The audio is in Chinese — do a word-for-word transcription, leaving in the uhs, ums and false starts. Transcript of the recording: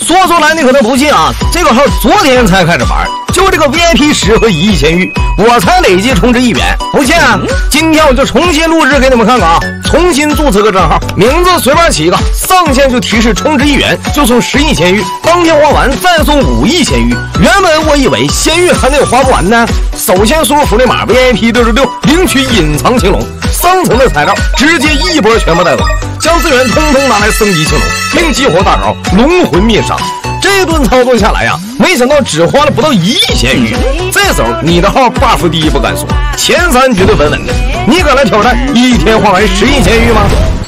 说出来你可能不信啊，这个号昨天才开始玩，就这个 V I P 十和一亿鲜芋，我才累计充值一元。不信啊，今天我就重新录制给你们看看啊！重新注册个账号，名字随便起一个，上线就提示充值一元就送十亿鲜芋，当天花完再送五亿鲜芋。原本我以为鲜芋还能有花不完呢，首先输入福利码 V I P 六十六，领取隐藏青龙，上层的材料直接一波全部带走，将资源通通拿来升级青龙，并激活大招龙魂灭杀。这顿操作下来呀、啊，没想到只花了不到一亿鲜芋。这时候你的号 buff 第一不敢说，前三绝对稳稳的。你敢来挑战一天花完十亿鲜芋吗？